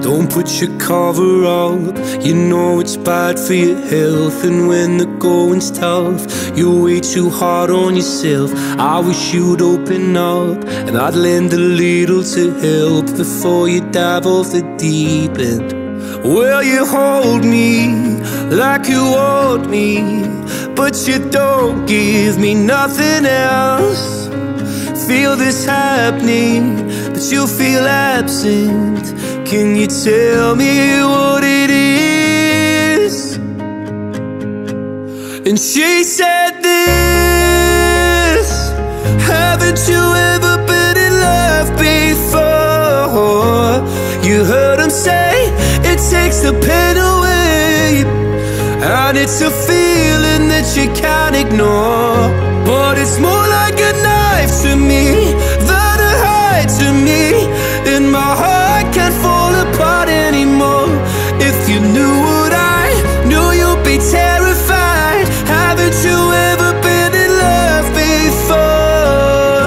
Don't put your cover up, you know it's bad for your health. And when the going's tough, you're way too hard on yourself. I wish you'd open up, and I'd lend a little to help before you dive off the deep end. Well, you hold me like you want me, but you don't give me nothing else. Feel this happening, but you feel absent. Can you tell me what it is? And she said this: haven't you ever been in love before? You heard him say it takes the pain away, and it's a feeling that you can't ignore. But it's more like a knife to me than a hide to me, and my heart can't fall apart anymore. If you knew what I knew, you'd be terrified. Haven't you ever been in love before?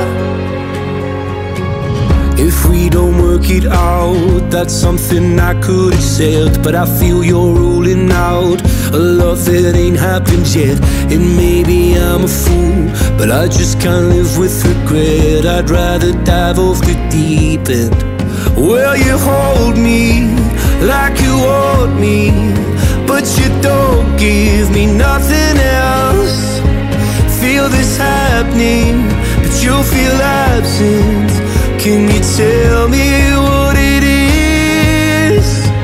If we don't work it out, that's something I could accept, but I feel you're ruling out a love that ain't happened yet. And maybe I'm a fool, but I just can't live with regret. I'd rather dive off the deep end. Well, you hold me like you want me, but you don't give me nothing else. Feel this happening, but you feel absent. Can you tell me what it is?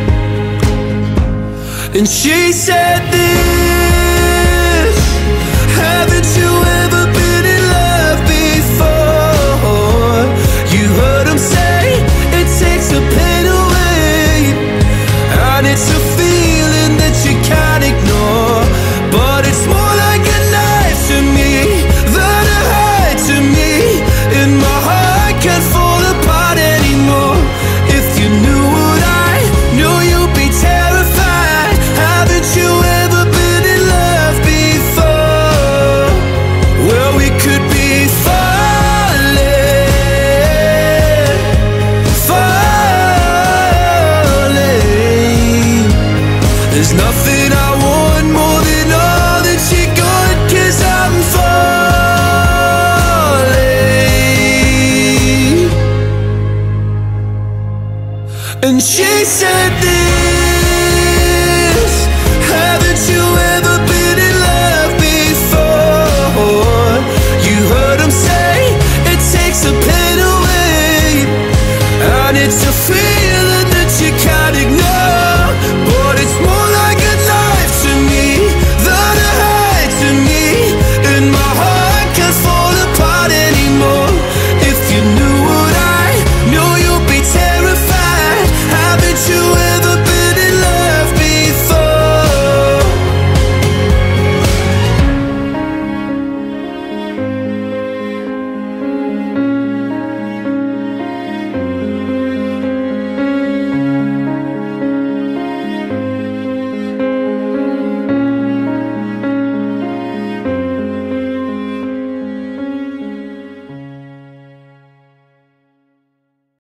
And she said this: haven't you ever been in love before? You heard him say it takes the pain away, and it's a feeling that you can't ignore. But it's more like a knife to me than a hide to me, and my heart can't fall apart anymore. If you knew what I knew, you'd be terrified. Haven't you ever been in love before? Well, we could be falling, falling. There's nothing I want more than all that you got, 'cause I'm falling. And she said this: